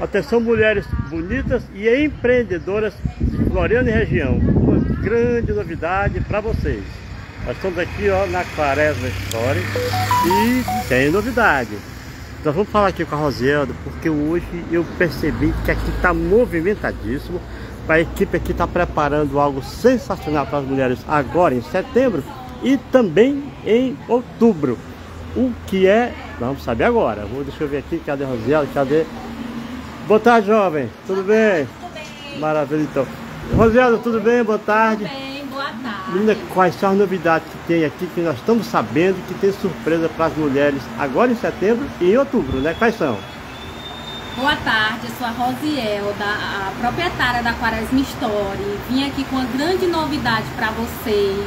Atenção, mulheres bonitas e empreendedoras de Floriano e região. Uma grande novidade para vocês. Nós estamos aqui, ó, na Quaresma Store e tem novidade. Nós vamos falar aqui com a Rosielda, porque hoje eu percebi que aqui está movimentadíssimo. A equipe aqui está preparando algo sensacional para as mulheres agora em setembro e também em outubro. O que é? Vamos saber agora. Deixa eu ver aqui, cadê a Rosielda? Cadê? Boa tarde, jovem. Tudo bem? Tudo bem. Maravilha, então. Rosielda, tudo bem? Boa tarde. Tudo bem, boa tarde. Menina, quais são as novidades que tem aqui, que nós estamos sabendo que tem surpresa para as mulheres agora em setembro e em outubro, né? Quais são? Boa tarde, eu sou a Rosielda, a proprietária da Quaresma Store. Vim aqui com uma grande novidade para vocês.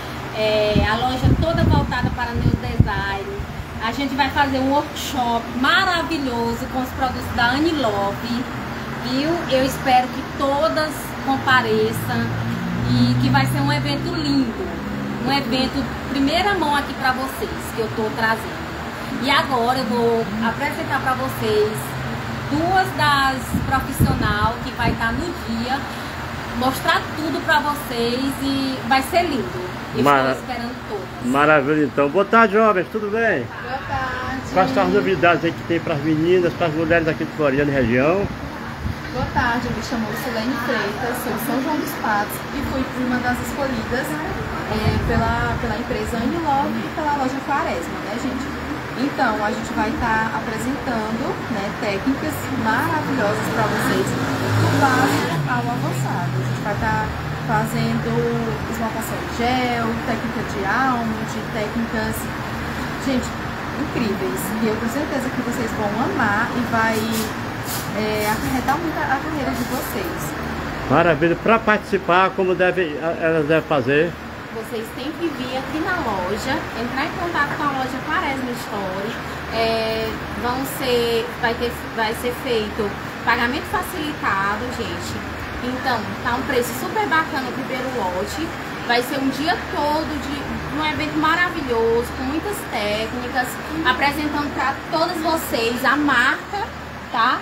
A loja toda voltada para New Design. A gente vai fazer um workshop maravilhoso com os produtos da Anilove, viu? Eu espero que todas compareçam e que vai ser um evento lindo. Um evento primeira mão aqui para vocês, que eu estou trazendo. E agora eu vou apresentar para vocês duas das profissionais que vai estar no dia, mostrar tudo para vocês e vai ser lindo. Eu estou esperando todas. Maravilha, então. Boa tarde, jovens, tudo bem? Boa tarde. Quais são as novidades aí que tem para as meninas, para as mulheres aqui de Floriano e região? Boa tarde, eu me chamo Lucilene Freitas, sou de São João dos Patos e fui uma das escolhidas pela empresa Anilove e pela loja Quaresma, né, gente? Então, a gente vai estar apresentando, né, técnicas maravilhosas para vocês, do básico ao avançado. A gente vai estar fazendo esmaltação de gel, técnica de almond, técnicas, gente, incríveis. E eu tenho certeza que vocês vão amar e vai acarretar muito a carreira de vocês. Maravilha. Para participar, como elas devem fazer? Vocês têm que vir aqui na loja, entrar em contato com a loja Quaresma Store. Vai ser feito pagamento facilitado, gente. Então, tá um preço super bacana o primeiro lote. Vai ser um dia todo de um evento maravilhoso, com muitas técnicas, apresentando para todas vocês a marca, tá,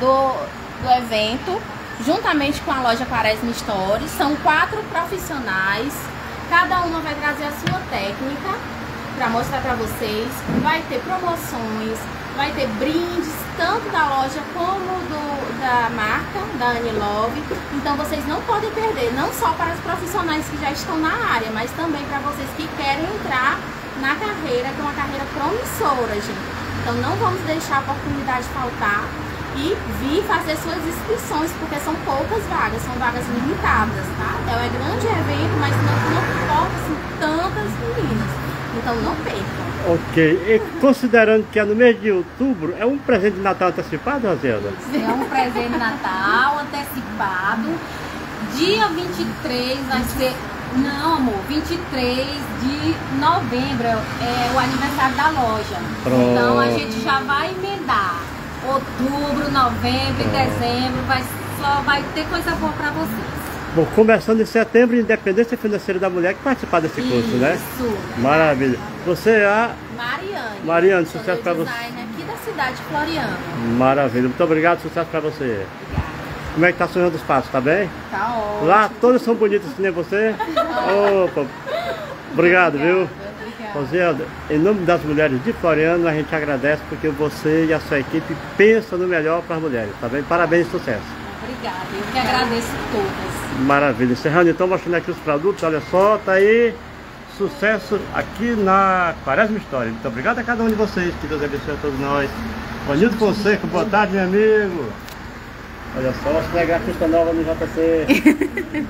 do evento, juntamente com a loja Quaresma Store. São 4 profissionais. Cada uma vai trazer a sua técnica para mostrar para vocês. Vai ter promoções, vai ter brindes, tanto da loja como da marca, da Anilove. Então vocês não podem perder, não só para os profissionais que já estão na área, mas também para vocês que querem entrar na carreira, que é uma carreira promissora, gente. Então não vamos deixar a oportunidade faltar e vir fazer suas inscrições, porque são poucas vagas, são vagas limitadas, tá? É um grande evento, mas não importa assim, tantas meninas, então não percam. Ok, e considerando que é no mês de outubro, é um presente de Natal antecipado, Rosielda? É um presente de Natal antecipado. Dia 23 vai ser... Não, amor, 23 de novembro é o aniversário da loja. Pronto. Então a gente já vai emendar. Outubro, novembro e dezembro, só vai ter coisa boa para vocês. Bom, começando em setembro, Independência Financeira da Mulher, que participar desse curso, né? Isso. Maravilha. Você é a... Mariane, sucesso para você. Aqui da cidade de Floriano. Maravilha, muito obrigado, sucesso para você. Obrigada. Como é que tá São João dos Patos, tá bem? Tá ótimo. Lá todas são bonitas que nem você? Opa, obrigado, viu? Rosielda, em nome das mulheres de Floriano, a gente agradece porque você e a sua equipe pensam no melhor para as mulheres, tá bem? Parabéns e sucesso. Obrigada, eu que agradeço todas. Maravilha. Encerrando então, mostrando aqui os produtos, olha só, tá aí. Sucesso aqui na Quaresma Store. Muito obrigado a cada um de vocês, que Deus abençoe a todos nós. Ronildo Fonseca, boa tarde, meu amigo. Olha só, você é grafista nova no JC.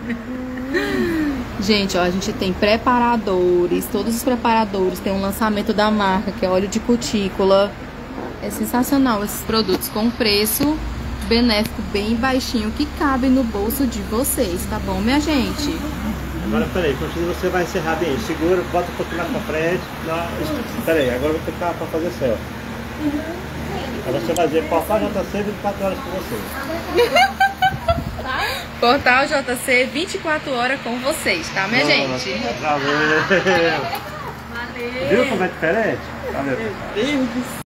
Gente, ó, a gente tem preparadores, todos os preparadores, tem um lançamento da marca, que é óleo de cutícula. É sensacional esses produtos, com preço benéfico bem baixinho, que cabe no bolso de vocês, tá bom, minha gente? Agora, peraí, continua, você vai encerrar bem. Segura, bota um pouquinho mais pra frente. Peraí, agora eu vou tentar pra fazer certo. Agora você vai dizer, Portal JC 24 horas com você. Portal JC 24 horas com vocês, tá, minha gente? Valeu! Viu como é diferente? Valeu!